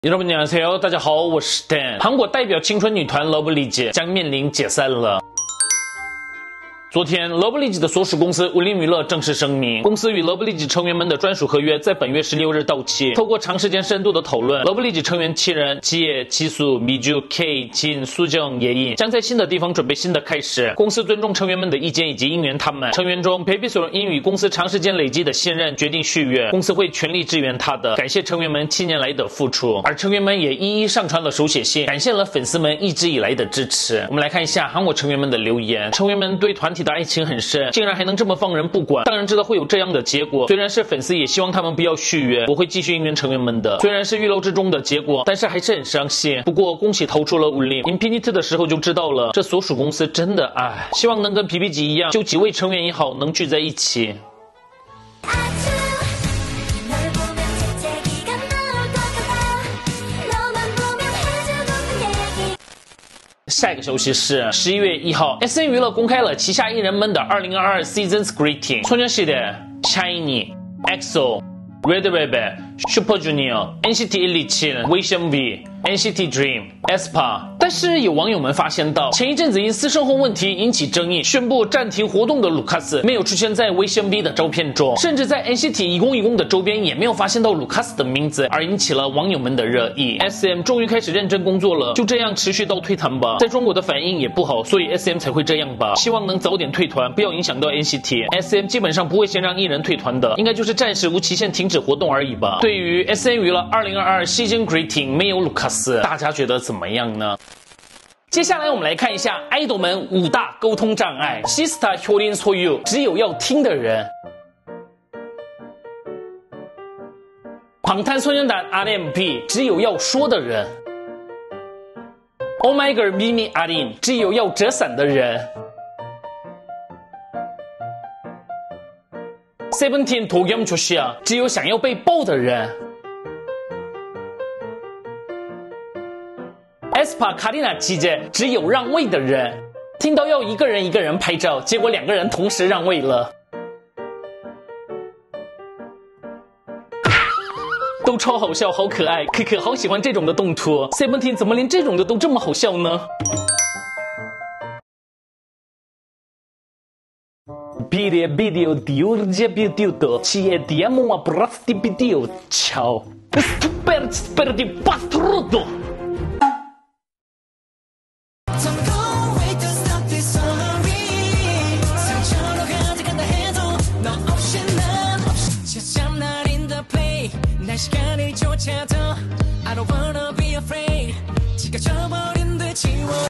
여러분 안녕하세요，大家好，我是 Dan。韩国代表青春女团 Lovelyz 将面临解散了。 昨天 ，Lovelyz 的所属公司文林娱乐正式声明，公司与 Lovelyz 成员们的专属合约在本月16日到期。透过长时间深度的讨论 ，Lovelyz 成员7人지혜、지수、미주、K、진、수정、예인将在新的地方准备新的开始。公司尊重成员们的意见以及应援他们。成员中 ，Baby所因与公司长时间累积的信任决定续约，公司会全力支援他的，感谢成员们7年来的付出。而成员们也一一上传了手写信，感谢了粉丝们一直以来的支持。我们来看一下韩国成员们的留言，成员们对团体的爱情很深，竟然还能这么放任不管。当然知道会有这样的结果，虽然是粉丝，也希望他们不要续约，我会继续应援成员们的。虽然是预料之中的结果，但是还是很伤心。不过恭喜逃出了Infinity的时候就知道了，这所属公司真的唉，希望能跟皮皮吉一样，就几位成员也好，能聚在一起。 下一个消息是11月1号 ，SM 娱乐公开了旗下艺人们的2022 Seasons Greeting， 소녀시대、 SHINee、 EXO、 Red Velvet、Super Junior、NCT 127、 VSMV、 NCT Dream、aespa。 但是有网友们发现到，前一阵子因私生活问题引起争议，宣布暂停活动的卢卡斯没有出现在 VSMV 的照片中，甚至在 NCT 101的周边也没有发现到卢卡斯的名字，而引起了网友们的热议。SM 终于开始认真工作了，就这样持续到退团吧。在中国的反应也不好，所以 SM 才会这样吧。希望能早点退团，不要影响到 NCT。SM 基本上不会先让艺人退团的，应该就是暂时无期限停止活动而已吧。对于 SM 娱乐2022 Season Greeting 没有卢卡斯，大家觉得怎么样呢？ 接下来我们来看一下爱豆们5大沟通障碍。Sista 효린 소유， 只有要听的人。방탄소년단 RMB， 只有要说的人。Oh my girl 미미 아린， 只有要折伞的人。Seventeen 도겸 조시아， 只有想要被抱的人。 aespa Karina 지제， 只有让位的人，听到要一个人拍照，结果2个人同时让位了，都超好笑，好可爱，可好喜欢这种的动图。Seventeen 怎么连这种的都这么好笑呢？Video diurge video do, ci diamo a prosti video, ciao. Super di pastrudo. 시간을 쫓아도 I don't wanna be afraid 지가 져버린 듯 지워